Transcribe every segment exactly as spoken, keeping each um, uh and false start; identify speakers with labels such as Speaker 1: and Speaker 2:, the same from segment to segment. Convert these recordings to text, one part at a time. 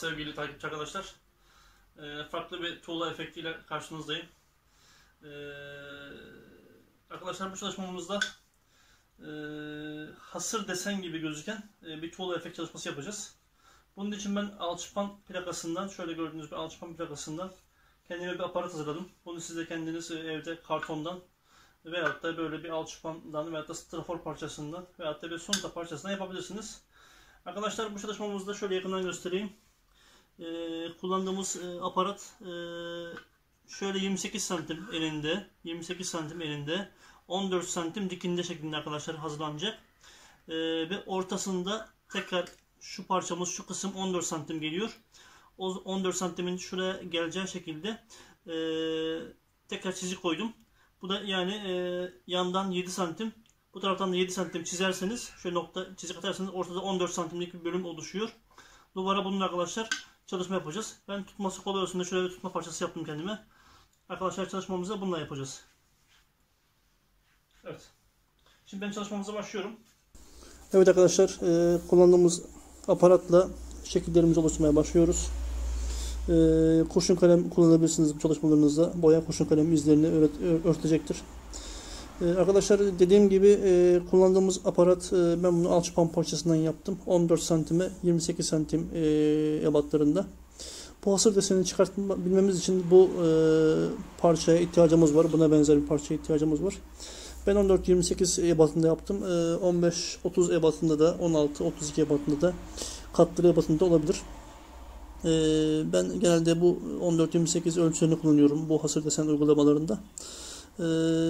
Speaker 1: sevgili takipçi arkadaşlar. E, farklı bir tuğla efektiyle karşınızdayım. E, arkadaşlar bu çalışmamızda e, hasır desen gibi gözüken e, bir tuğla efekt çalışması yapacağız. Bunun için ben alçıpan plakasından, şöyle gördüğünüz bir alçıpan plakasından kendime bir aparat hazırladım. Bunu siz de kendiniz evde kartondan veyahut da böyle bir alçıpandan veyahut da strafor parçasından veyahut da bir sonta parçasından yapabilirsiniz. Arkadaşlar bu çalışmamızda şöyle yakından göstereyim. Ee, kullandığımız e, aparat e, şöyle yirmi sekiz santim elinde, yirmi sekiz santim elinde, on dört santim dikinde şeklinde arkadaşlar hazırlanacak. Ee, ve ortasında tekrar şu parçamız, şu kısım on dört santim geliyor. O on dört santimin şuraya geleceği şekilde e, tekrar çizik koydum. Bu da yani e, yandan yedi santim, bu taraftan da yedi santim çizerseniz, şöyle nokta çizik atarsanız ortada on dört santimlik bir bölüm oluşuyor. Duvara bunun arkadaşlar çalışma yapacağız. Ben tutması kolay olsun da şöyle bir tutma parçası yaptım kendime. Arkadaşlar çalışmamızı bununla yapacağız. Evet. Şimdi ben çalışmamıza başlıyorum. Evet arkadaşlar, e, kullandığımız aparatla şekillerimizi oluşturmaya başlıyoruz. E, kurşun kalem kullanabilirsiniz bu çalışmalarınızda. Boya kurşun kalem izlerini örtecektir. E, arkadaşlar dediğim gibi e, kullandığımız aparat, e, ben bunu alçıpan parçasından yaptım. on dört santime yirmi sekiz santim e, ebatlarında. Bu hasır desenini çıkartabilmemiz için bu e, parçaya ihtiyacımız var. Buna benzer bir parçaya ihtiyacımız var. Ben on dört yirmi sekiz ebatında yaptım. E, on beş otuz ebatında da, on altı otuz iki ebatında da, katları ebatında olabilir. E, ben genelde bu on dört yirmi sekiz ölçülerini kullanıyorum bu hasır desen uygulamalarında. E,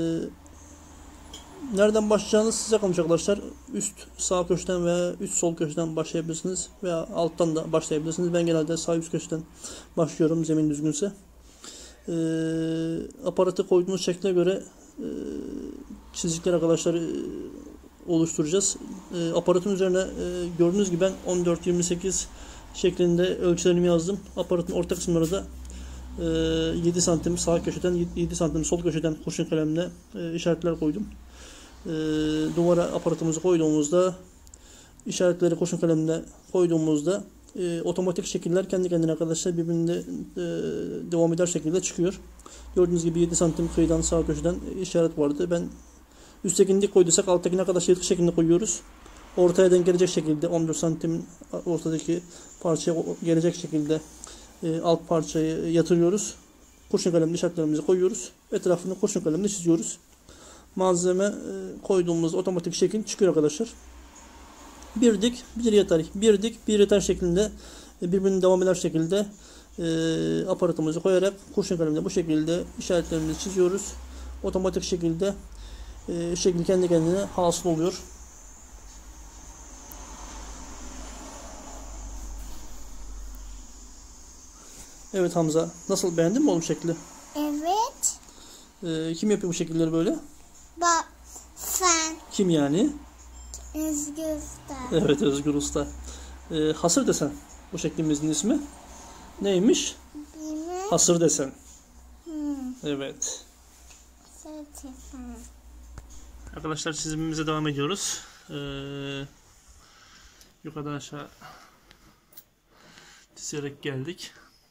Speaker 1: nereden başlayacağınız size kalmış arkadaşlar. Üst sağ köşeden veya üst sol köşeden başlayabilirsiniz veya alttan da başlayabilirsiniz. Ben genelde sağ üst köşeden başlıyorum zemin düzgünse. E, aparatı koyduğunuz şekle göre e, çizikler arkadaşlar e, oluşturacağız. E, aparatın üzerine e, gördüğünüz gibi ben on dört yirmi sekiz şeklinde ölçülerimi yazdım. Aparatın orta kısımları da e, yedi santim sağ köşeden, yedi santim sol köşeden kurşun kalemle e, işaretler koydum. E, duvara aparatımızı koyduğumuzda, işaretleri kurşun kalemle koyduğumuzda e, otomatik şekiller kendi kendine arkadaşlar birbirine e, devam eder şekilde çıkıyor. Gördüğünüz gibi yedi santim kıyıdan sağ köşeden işaret vardı. Ben üsttekini dik koyduysak alttakine arkadaşlar yırtık şeklinde koyuyoruz. Ortaya denk gelecek şekilde on dört santim ortadaki parçaya gelecek şekilde e, alt parçayı yatırıyoruz. Kurşun kalemle işaretlerimizi koyuyoruz. Etrafını kurşun kalemle çiziyoruz. Malzeme e, koyduğumuz otomatik şekil çıkıyor arkadaşlar. Bir dik, bir yatay, bir dik, bir yatay şeklinde e, birbirine devam eder şekilde e, aparatımızı koyarak kurşun kalemle bu şekilde işaretlerimizi çiziyoruz. Otomatik şekilde e, şekil kendi kendine hasıl oluyor. Evet Hamza, nasıl, beğendin mi oğlum şekli?
Speaker 2: Evet.
Speaker 1: Ee, kim yapıyor bu şekilleri böyle?
Speaker 2: Bak sen.
Speaker 1: Kim yani?
Speaker 2: Özgür Usta.
Speaker 1: Evet, Özgür Usta. Ee, hasır desen bu şeklimizin ismi. Neymiş?
Speaker 2: Bilmem.
Speaker 1: Hasır desen.
Speaker 2: Hmm.
Speaker 1: Evet.
Speaker 2: Hasır desen.
Speaker 1: Arkadaşlar çizimimize devam ediyoruz. Ee, yukarıdan aşağı çizerek geldik.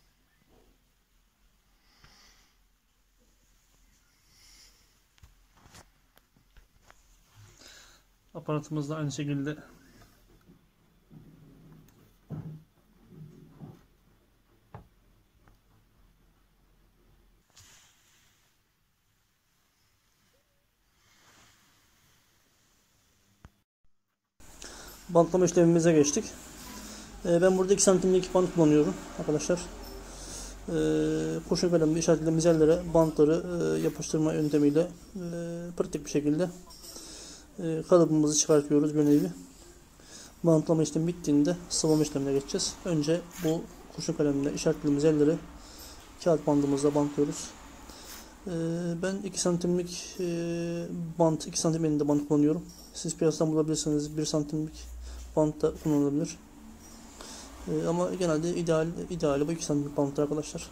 Speaker 1: Aparatımız da aynı şekilde bantlama işlemimize geçtik. Ee, ben burada iki santimlik bant kullanıyorum arkadaşlar. Ee, kurşun kalemle işaretlediğimiz yerlere bantları e, yapıştırma yöntemiyle e, pratik bir şekilde e, kalıbımızı çıkartıyoruz bir nevi. Bantlama işlemi bittiğinde sıvama işlemine geçeceğiz. Önce bu kurşun kalemle işaretlediğimiz yerleri kağıt bandımızla bantlıyoruz. Ee, ben iki santimlik e, bant, iki santim elinde bant kullanıyorum. Siz piyasadan bulabilirsiniz, bir santimlik bant da kullanılabilir. Ee, ama genelde ideal ideali bu iki santimlik bantlar arkadaşlar.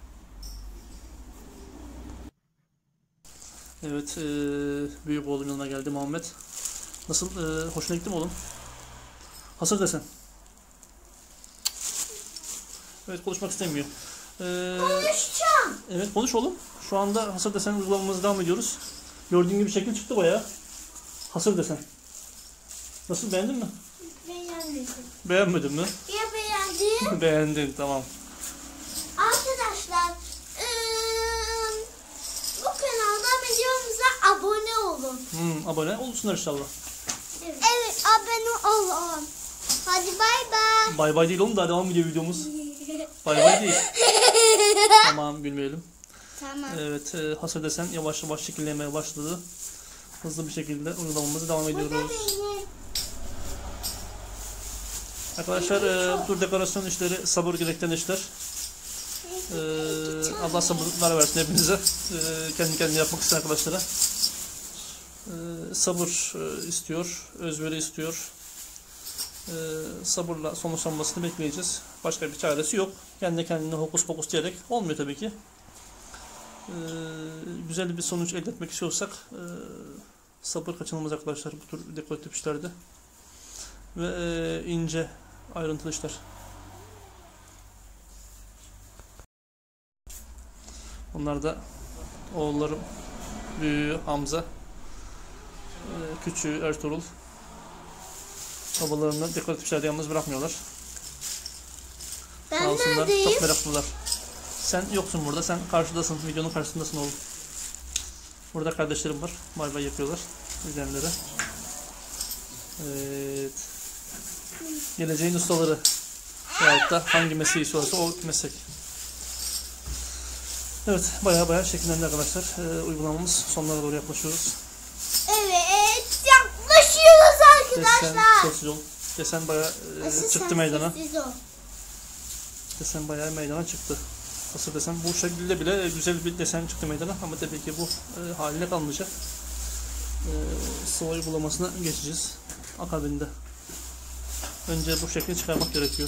Speaker 1: Evet, e, büyük oğlum yanına geldi Muhammed. Nasıl, e, hoşuna gitti mi oğlum? Hasır desen. Evet, konuşmak istemiyor. Ee,
Speaker 2: Konuşacağım.
Speaker 1: evet, konuş oğlum. Şu anda hasır desen uygulamamıza devam ediyoruz. Gördüğün gibi şekil çıktı bayağı. Hasır desen. Nasıl, beğendin mi?
Speaker 2: Beğenmedim.
Speaker 1: Beğenmedin mi?
Speaker 2: Ya beğendim.
Speaker 1: Beğendim, tamam.
Speaker 2: Arkadaşlar ıı, bu kanalda videomuza abone olun.
Speaker 1: Hmm, abone olsunlar inşallah.
Speaker 2: Evet, evet abone olun. Hadi bay bay.
Speaker 1: Bay bay değil oğlum, daha devam ediyor videomuz. Bay bay değil. Tamam, gülmeyelim.
Speaker 2: Tamam.
Speaker 1: Evet, e, hasır desen yavaş yavaş şekillenmeye başladı. Hızlı bir şekilde uygulamamıza devam ediyoruz. Arkadaşlar, e, bu tür dekorasyon işleri sabır gerektiren işler. E, Allah sabırlar versin hepinize. E, kendi kendine yapmak isteyen arkadaşlara. E, sabır e, istiyor, özveri istiyor. E, sabırla sonuçlanmasını bekleyeceğiz. Başka bir çaresi yok. Kendi kendine hokus pokus diyerek olmuyor tabii ki. E, güzel bir sonuç elde etmek istiyorsak e, sabır kaçınılmaz arkadaşlar bu tür dekoratif işlerde. Ve e, ince ayrıntılı işler. Onlar da oğullarım, büyüğü Hamza, e, küçüğü Ertuğrul. Babalarını dekoratif işlerde yalnız bırakmıyorlar.
Speaker 2: Ben
Speaker 1: Sağ olsunlar,
Speaker 2: neredeyim?
Speaker 1: çok meraklılar. Sen yoksun burada, sen karşıdasın, videonun karşısındasın oğlum. Burada kardeşlerim var, bay bay yapıyorlar izleyenlere. Evet. Geleceğin ustaları. Veyahut da hangi mesleği istiyorsa o meslek. Evet, baya baya şekillendi arkadaşlar. Ee, uygulamamız sonlara doğru yaklaşıyoruz.
Speaker 2: Evet, yaklaşıyoruz
Speaker 1: Desen,
Speaker 2: arkadaşlar.
Speaker 1: sessiz ol. Desen baya e, çıktı meydana. Desen baya meydana çıktı. Nasıl desem, bu şekilde bile güzel bir desen çıktı meydana. Ama tabii ki bu e, haline kalmayacak. E, sıva uygulamasına geçeceğiz. Akabinde. Önce bu şekli çıkarmak gerekiyor.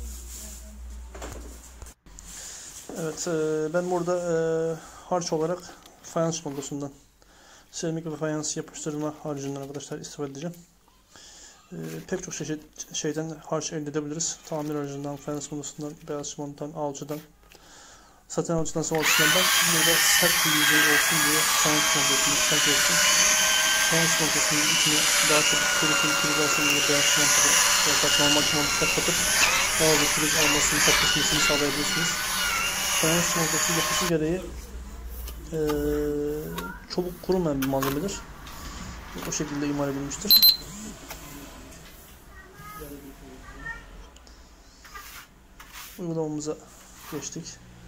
Speaker 1: Evet, e, ben burada e, harç olarak fayans modusundan, seramik ve fayans yapıştırma harcından arkadaşlar istifade edeceğim. E, pek çok çeşit şeyden harç elde edebiliriz. Tamir harcından, fayans modusundan, beyaz çimentodan, alçıdan, saten alçıdan, sıva alçıdan. Burada sert bir yüzey olsun diye fayans modusunu tercih ettim. Fayans modusunun içine daha çok kurusun, kriz alsın diye beyaz çimentoda veya normal çimentoda kapatıp daha bir kriz almasını, takışmasını sağlayabilirsiniz. Fayans modusu yapısı gereği e, çabuk kurumayan bir malzemedir. O şekilde imal edilmiştir. Uygulamamıza geçtik.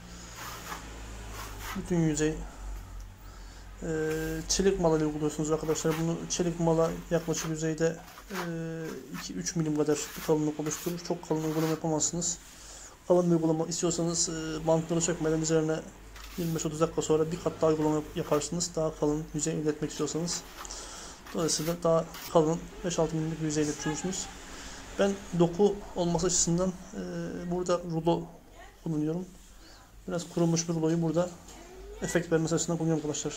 Speaker 1: Bütün yüzey e, çelik mala ile uyguluyorsunuz arkadaşlar. Bunu çelik mala yaklaşık yüzeyde iki üç milim kadar bir kalınlık oluşturur. Çok kalın uygulama yapamazsınız. Kalın bir uygulama istiyorsanız e, bantları sökmeden üzerine yirmi beş otuz dakika sonra bir kat daha uygulama yaparsınız. Daha kalın yüzey elde etmek istiyorsanız. Dolayısıyla daha kalın beş altı milimlik bir yüzey elde ediyorsunuz. Ben doku olması açısından e, burada rulo kullanıyorum. Biraz kurumuş bir ruloyu burada efekt vermesi açısından kullanıyorum arkadaşlar.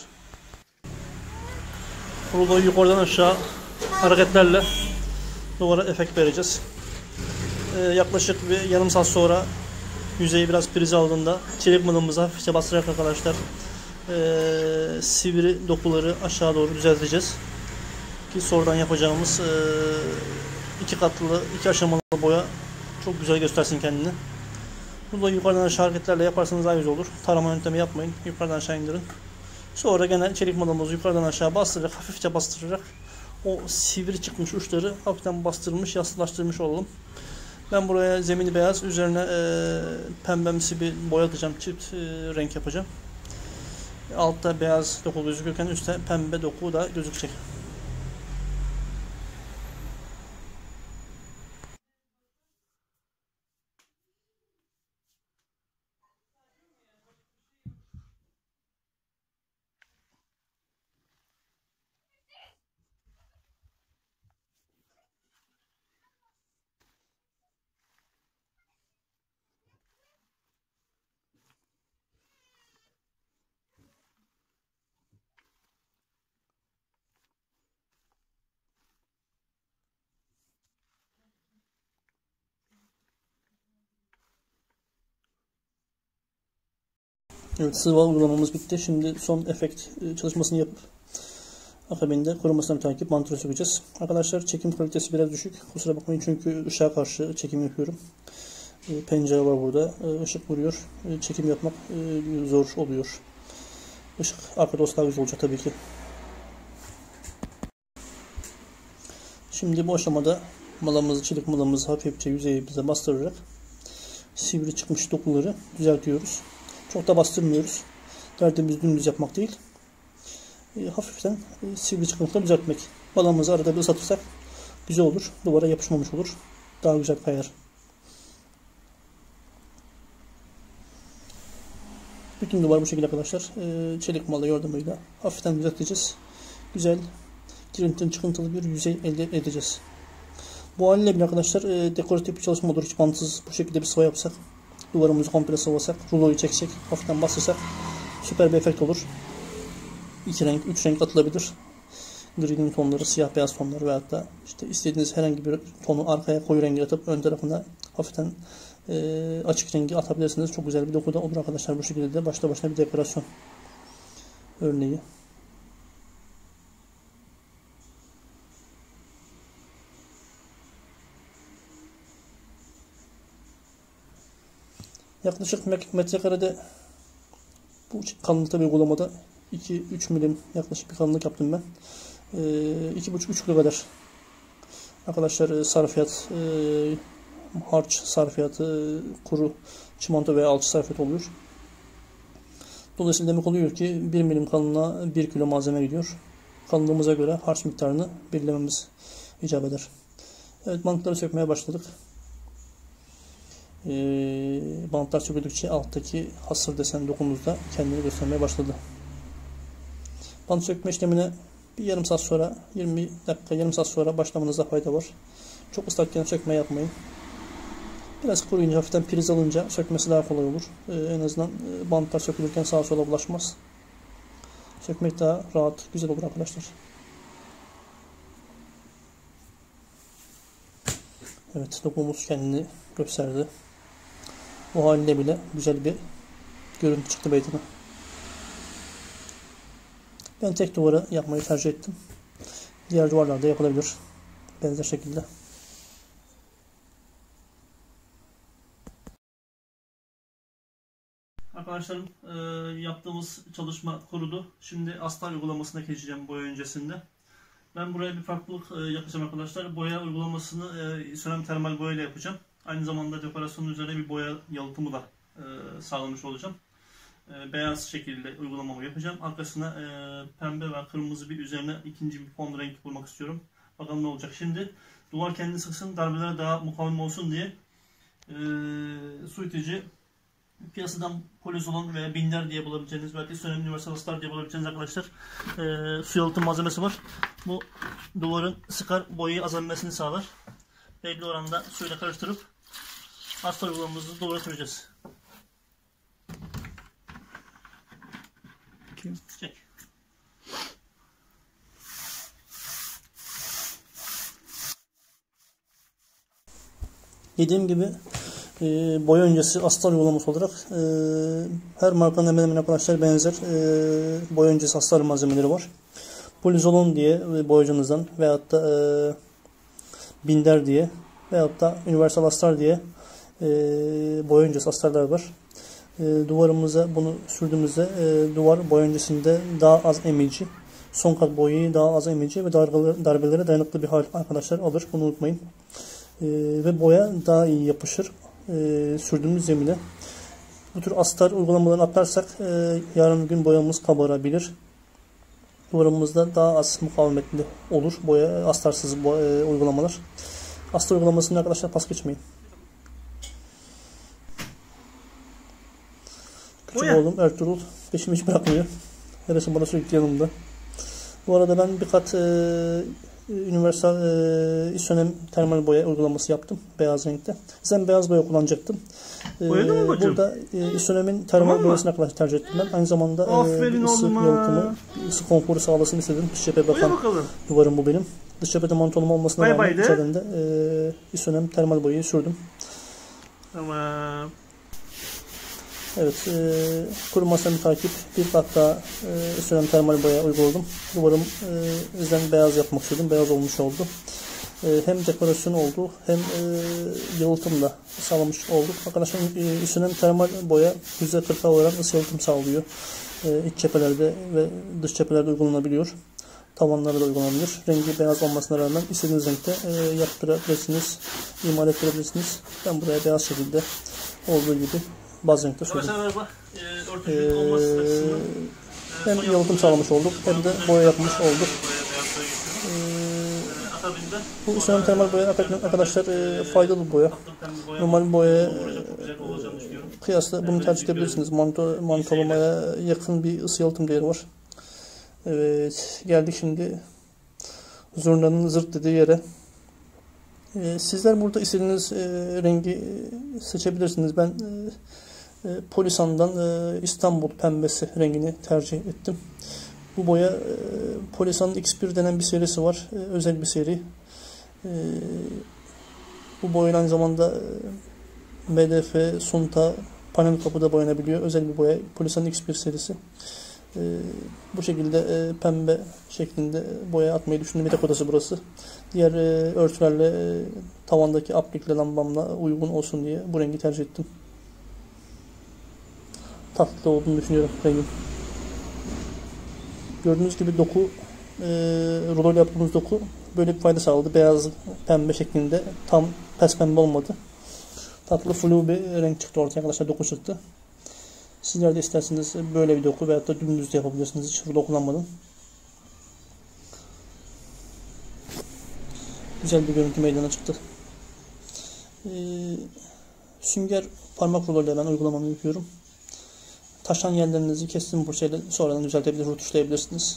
Speaker 1: Ruloyu yukarıdan aşağı hareketlerle duvara efekt vereceğiz. Ee, yaklaşık bir yarım saat sonra yüzeyi biraz prize aldığında çelik malımızı hafifçe bastırarak arkadaşlar ee, sivri dokuları aşağı doğru düzelteceğiz. Ki sonradan yapacağımız ee, iki katlı, iki aşamalı boya çok güzel göstersin kendini. Bunu yukarıdan aşağı hareketlerle yaparsanız daha güzel olur. Tarama yöntemi yapmayın. Yukarıdan aşağı indirin. Sonra gene çelik malımızı yukarıdan aşağı bastırarak, hafifçe bastırarak o sivri çıkmış uçları hafiften bastırmış, yassılaştırmış olalım. Ben buraya zemini beyaz, üzerine e, pembemsi bir boya atacağım, çift e, renk yapacağım. Altta beyaz doku gözükürken üstte pembe doku da gözükecek. Evet, sıva uygulamamız bitti. Şimdi son efekt çalışmasını yapıp akabinde kurumasına bir takip mantıra sökeceğiz. Arkadaşlar çekim kalitesi biraz düşük. Kusura bakmayın çünkü ışığa karşı çekim yapıyorum. Pencere var burada. Işık vuruyor. Çekim yapmak zor oluyor. Işık arkada olsa daha güzel olacak tabii ki. Şimdi bu aşamada malamızı, çelik malamızı hafifçe yüzeyimize bastırarak sivri çıkmış dokuları düzeltiyoruz. Çok da bastırmıyoruz. Derdimiz dümdüz yapmak değil. E, hafiften e, sivri çıkıntıları düzeltmek. Malamızı arada bir ıslatırsak güzel olur. Duvara yapışmamış olur. Daha güzel kayar. Bütün duvar bu şekilde arkadaşlar. E, çelik mala yardımıyla hafiften düzelteceğiz. Güzel, girintili çıkıntılı bir yüzey elde edeceğiz. Bu haliyle bile arkadaşlar e, dekoratif bir çalışma olur. Hiç bantsız bu şekilde bir sıva yapsak, duvarımızı komple sıvasak, ruloyu çeksek, hafiften bastırsak süper bir efekt olur. İki renk, üç renk atılabilir. Gri'nin tonları, siyah beyaz tonları veyahut da işte istediğiniz herhangi bir tonu arkaya koyu rengi atıp ön tarafına hafiften e, açık rengi atabilirsiniz. Çok güzel bir dokuda olur arkadaşlar. Bu şekilde de başta başına bir dekorasyon örneği. Yaklaşık metrekarede bu kalınlıkta bir uygulamada iki üç milim yaklaşık bir kalınlık yaptım ben. iki buçuk üç kilo kadar arkadaşlar sarfiyat, e, harç sarfiyatı, kuru çimento veya alçı sarfiyat oluyor. Dolayısıyla demek oluyor ki bir milim kalınlığa bir kilo malzeme gidiyor. Kalınlığımıza göre harç miktarını belirlememiz icap eder. Evet, bantları sökmeye başladık. E, bantlar söküldükçe alttaki hasır desen dokumuzda kendini göstermeye başladı. Bant sökme işlemine bir yarım saat sonra, yirmi dakika, yarım saat sonra başlamanızda fayda var. Çok ıslakken sökme yapmayın. Biraz kuruyunca, hafiften priz alınca sökmesi daha kolay olur. Ee, en azından bantlar sökülürken sağa sola bulaşmaz. Sökmek daha rahat, güzel olur arkadaşlar. Evet, dokumuz kendini gösterdi. O halinde bile güzel bir görüntü çıktı meydana. Ben tek duvara yapmayı tercih ettim. Diğer duvarlarda yapılabilir. Benzer şekilde. Arkadaşlarım, e, yaptığımız çalışma kurudu. Şimdi astar uygulamasına geçeceğim boya öncesinde. Ben buraya bir farklılık e, yapacağım arkadaşlar. Boya uygulamasını e, İSONEM termal boya ile yapacağım. Aynı zamanda dekorasyonun üzerine bir boya yalıtımı da e, sağlamış olacağım. E, beyaz şekilde uygulamamı yapacağım. Arkasına e, pembe ve kırmızı bir üzerine ikinci bir fon renk vurmak istiyorum. Bakalım ne olacak. Şimdi duvar kendini sıksın, darbelere daha mukavem olsun diye e, su itici piyasadan Polizolon veya Binder diye bulabileceğiniz, belki İSONEM Universal Astar diye bulabileceğiniz arkadaşlar e, su yalıtım malzemesi var. Bu duvarın sıkar, boyayı azalmasını sağlar. Belli oranda suyla karıştırıp astar uygulamamızı duvara süreceğiz. Çek. Dediğim gibi e, boya öncesi astar uygulaması olarak e, her markanın hemen hemen arkadaşlar benzer e, boya öncesi astar malzemeleri var. Polizolon diye e, boyacınızdan veyahut da e, Binder diye veyahut da Universal Astar diye e, boya öncesi astarlar var. E, duvarımıza bunu sürdüğümüzde e, duvar boya öncesinde daha az emici, son kat boyayı daha az emici ve darbelere, darbelere dayanıklı bir hal arkadaşlar alır. Bunu unutmayın. E, ve boya daha iyi yapışır e, sürdüğümüz zemine. Bu tür astar uygulamalarını atlarsak e, yarın bir gün boyamız kabarabilir. Duvarımızda daha az mukavemetli olur boya astarsız boya, e, uygulamalar. Astar uygulamasını arkadaşlar pas geçmeyin. Küçük boya. Oğlum Ertuğrul peşimi hiç bırakmıyor. Neresi bana sürekli yanımda. Bu arada ben bir kat e, Universal e, İSONEM termal boya uygulaması yaptım. Beyaz renkte. Sen beyaz boya kullanacaktım. E, burada e, İSONEM'in termal tamam boyasını arkadaşlar tercih ettim ben. Aynı zamanda e, bir ısı yalıtımı, ısı konforu sağlasın istedim. Dış cephe bakan duvarım bu benim. Dış cephede mantolum olmasına rağmen içerisinde e, İSONEM termal boyayı sürdüm.
Speaker 3: Tamam.
Speaker 1: Evet, e, kurumasını takip bir kat daha e, İSONEM termal boya uyguladım. Duvarım e, yüzden beyaz yapmak istedim. Beyaz olmuş oldu. E, hem dekorasyon oldu hem e, yalıtım da sağlamış olduk. Arkadaşlar e, İSONEM termal boya yüzde kırka oran ısı yalıtım sağlıyor. E, iç cephelerde ve dış cephelerde uygulanabiliyor. Tavanlara da uygulanabilir. Rengi beyaz olmasına rağmen istediğiniz renkte e, yaptırabilirsiniz, imal ettirebilirsiniz. Ben buraya beyaz şekilde olduğu gibi bazı renkte sürdüm. Ee, hem yalıtım sağlamış olduk hem de boya yapmış olduk. Ee, bu İSONEM termal boya arkadaşlar e, faydalı boya. Normal boya e, kıyasla bunu tercih edebilirsiniz. Manto, mantolamaya yakın bir ısı yalıtım değeri var. Evet, geldik şimdi zurnanın zırt dediği yere. Ee, sizler burada istediğiniz e, rengi seçebilirsiniz. Ben e, e, Polisan'dan e, İstanbul pembesi rengini tercih ettim. Bu boya e, Polisan'ın X bir denen bir serisi var. E, özel bir seri. E, bu boya aynı zamanda e, M D F, sunta, panel kapıda boyanabiliyor. Özel bir boya. Polisan'ın X bir serisi. Ee, bu şekilde e, pembe şeklinde boya atmayı düşündüm. Yatak odası burası. Diğer e, örtülerle e, tavandaki aplikle lambamla uygun olsun diye bu rengi tercih ettim. Tatlı olduğunu düşünüyorum rengin. Gördüğünüz gibi doku e, rulo yaptığımız doku böyle bir fayda sağladı. Beyaz pembe şeklinde, tam pes pembe olmadı. Tatlı flu bir renk çıktı ortaya arkadaşlar, doku çıktı. Sizler de isterseniz böyle bir doku veyahut da dümdüz de yapabilirsiniz hiç rulo kullanmadan. Güzel bir görüntü meydana çıktı. Ee, sünger parmak ruloyla ben uygulamamı yapıyorum. Taşan yerlerinizi kestim fırçayla sonradan düzeltebilir, rötuşlayabilirsiniz.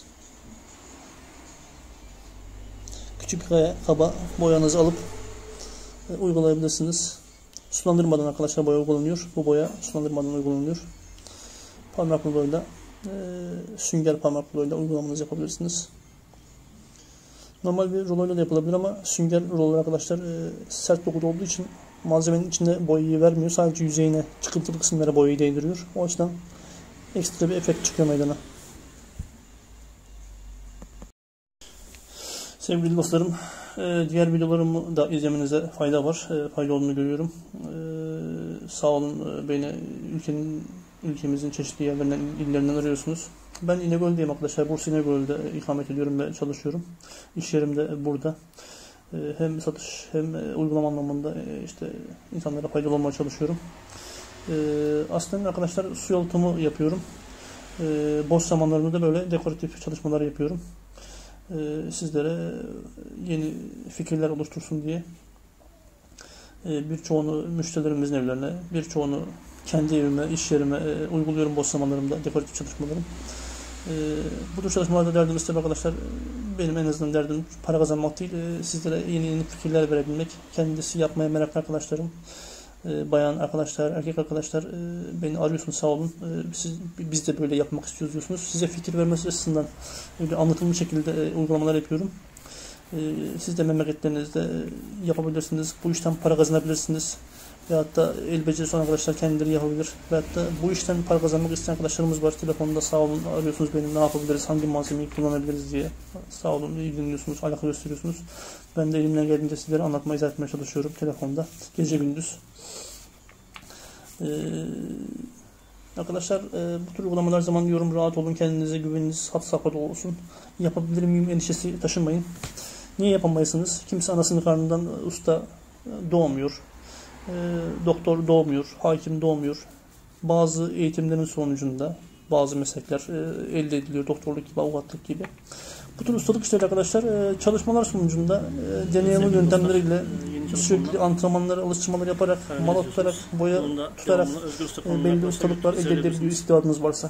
Speaker 1: Küçük bir kaya, kaba boyanızı alıp e, uygulayabilirsiniz. Sulandırmadan arkadaşlar boya uygulanıyor. Bu boya sulandırmadan uygulanıyor. Parmak ruloyla, e, sünger parmak ruloyla uygulamanızı yapabilirsiniz. Normal bir ruloyla da yapılabilir ama sünger rulolar arkadaşlar e, sert dokuda olduğu için malzemenin içinde boyayı vermiyor. Sadece yüzeyine, çıkıntılı kısımlara boyayı değdiriyor. O açıdan ekstra bir efekt çıkıyor meydana. Sevgili dostlarım, e, diğer videolarımı da izlemenize fayda var. E, fayda olduğunu görüyorum. E, sağ olun, e, beni ülkenin ülkemizin çeşitli yerlerinden, illerinden arıyorsunuz. Ben İnegöl'deyim arkadaşlar. Bursa İnegöl'de ikamet ediyorum ve çalışıyorum. İş yerim de burada. Hem satış hem uygulama anlamında işte insanlara faydalı olmaya çalışıyorum. Aslında arkadaşlar su yalıtımı yapıyorum. Boş zamanlarımda da böyle dekoratif çalışmalar yapıyorum. Sizlere yeni fikirler oluştursun diye birçoğunu müşterilerimizin evlerine, birçoğunu kendi evime, iş yerime e, uyguluyorum boş zamanlarımda, dekoratif çalışmalarım. E, bu tür çalışmalarda derdim ise arkadaşlar, benim en azından derdim para kazanmak değil, e, sizlere yeni yeni fikirler verebilmek. Kendisi yapmaya meraklı arkadaşlarım, e, bayan arkadaşlar, erkek arkadaşlar e, beni arıyorsunuz, sağ olun. E, siz, biz de böyle yapmak istiyoruz diyorsunuz. Size fikir vermesi açısından öyle anlatılmış şekilde e, uygulamalar yapıyorum. E, siz de memleketlerinizde e, yapabilirsiniz. Bu işten para kazanabilirsiniz. Veyahut da el becerisi olan arkadaşlar kendileri yapabilir. Veyahut da bu işten para kazanmak isteyen arkadaşlarımız var. Telefonda sağ olun arıyorsunuz beni, ne yapabiliriz, hangi malzemeyi kullanabiliriz diye. Sağ olun ilgileniyorsunuz, alaka gösteriyorsunuz. Ben de elimden geldiğince sizlere anlatmaya, izah etmeye çalışıyorum telefonda. Gece gündüz. Ee, arkadaşlar e, bu tür uygulamalar zaman diyorum, rahat olun, kendinize güveniniz hat safhada olsun. Yapabilir miyim endişesi taşınmayın. Niye yapamayasınız? Kimse anasının karnından usta doğmuyor. E, doktor doğmuyor, hakim doğmuyor. Bazı eğitimlerin sonucunda bazı meslekler e, elde ediliyor, doktorluk gibi, avukatlık gibi. Bu tür ustalık işleri arkadaşlar e, çalışmalar sonucunda e, deneyimli yöntemleriyle e, sürekli antrenmanları, alıştırmalar yaparak, mala tutarak, boya tutarak e, belli ustalıklar elde edebiliyor istidadınız varsa.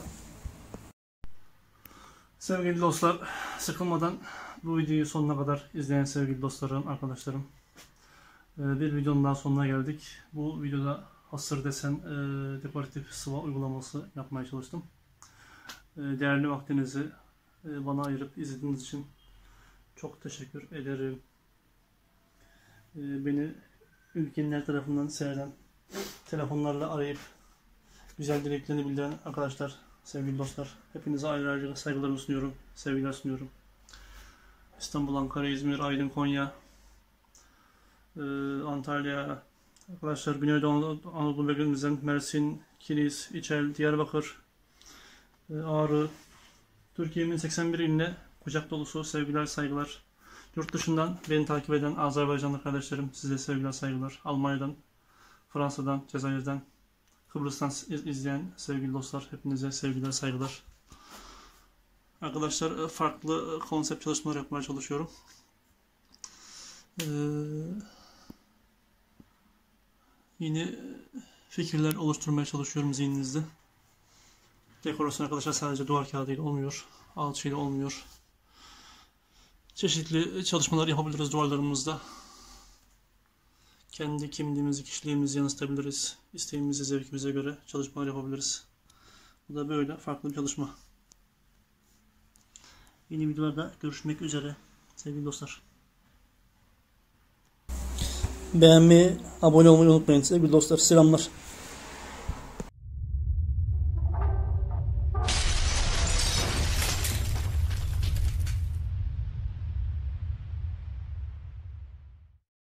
Speaker 1: Sevgili dostlar, sıkılmadan bu videoyu sonuna kadar izleyen sevgili dostlarım, arkadaşlarım, bir videonun daha sonuna geldik. Bu videoda hasır desen e, dekoratif sıva uygulaması yapmaya çalıştım. E, değerli vaktinizi e, bana ayırıp izlediğiniz için çok teşekkür ederim. E, beni ülkenin her tarafından seyreden, telefonlarla arayıp güzel dileklerini bildiren arkadaşlar, sevgili dostlar. Hepinize ayrı ayrı saygılarımı sunuyorum, sevgiler sunuyorum. İstanbul, Ankara, İzmir, Aydın, Konya, e, Antalya, arkadaşlar Güneydoğu Anadolu bölgemizden Mersin, Kilis, İçel, Diyarbakır, e, Ağrı, Türkiye'nin seksen bir iline kucak dolusu sevgiler, saygılar. Yurt dışından beni takip eden Azerbaycanlı kardeşlerim, size sevgiler, saygılar. Almanya'dan, Fransa'dan, Cezayir'den, Kıbrıs'tan izleyen sevgili dostlar, hepinize sevgiler, saygılar. Arkadaşlar farklı konsept çalışmalar yapmaya çalışıyorum. Ee, yine fikirler oluşturmaya çalışıyorum zihninizde. Dekorasyon arkadaşlar sadece duvar kağıdıyla olmuyor, alçıyla olmuyor. Çeşitli çalışmalar yapabiliriz duvarlarımızda. Kendi kimliğimizi, kişiliğimizi yansıtabiliriz. İsteğimizi, zevkimize göre çalışmalar yapabiliriz. Bu da böyle farklı bir çalışma. Yeni videolarda görüşmek üzere sevgili dostlar. Beğenmeyi, abone olmayı unutmayın sevgili dostlar. Selamlar.